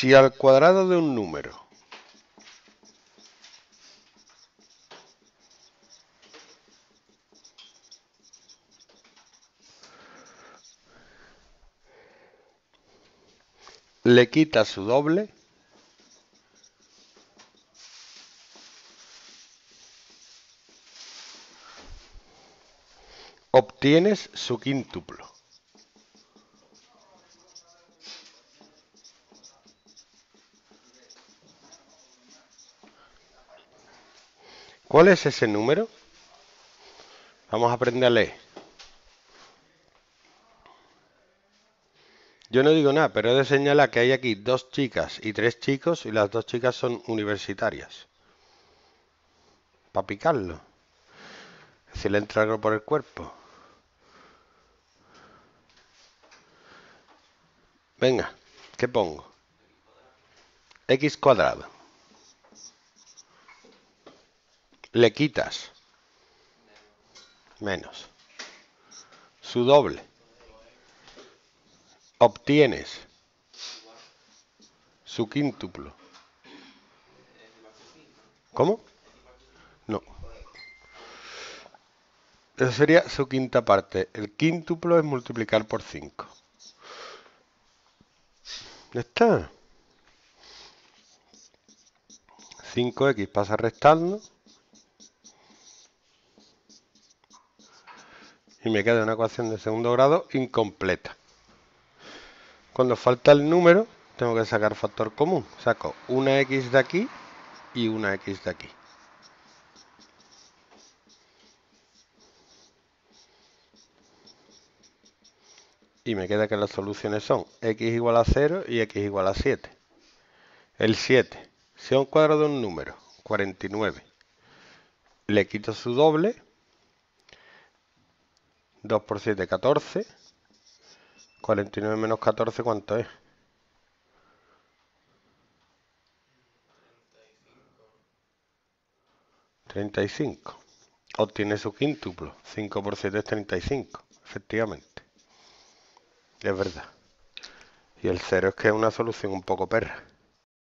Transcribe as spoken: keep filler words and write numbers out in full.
Si al cuadrado de un número le quitas su doble, obtienes su quíntuplo. ¿Cuál es ese número? Vamos a aprender a leer. Yo no digo nada, pero he de señalar que hay aquí dos chicas y tres chicos y las dos chicas son universitarias. Para picarlo. Si le entra algo por el cuerpo. Venga, ¿qué pongo? X cuadrado. Le quitas menos su doble. Obtienes su quíntuplo. ¿Cómo? No. Eso sería su quinta parte. El quíntuplo es multiplicar por cinco. Ya está. cinco equis pasa restando. Y me queda una ecuación de segundo grado incompleta. Cuando falta el número, tengo que sacar factor común. Saco una x de aquí y una x de aquí. Y me queda que las soluciones son x igual a cero y x igual a siete. El siete, si a un cuadrado de un número, cuarenta y nueve, le quito su doble, dos por siete, catorce. cuarenta y nueve menos catorce, ¿cuánto es? treinta y cinco. Obtiene su quíntuplo. cinco por siete es treinta y cinco, efectivamente. Es verdad. Y el cero es que es una solución un poco perra.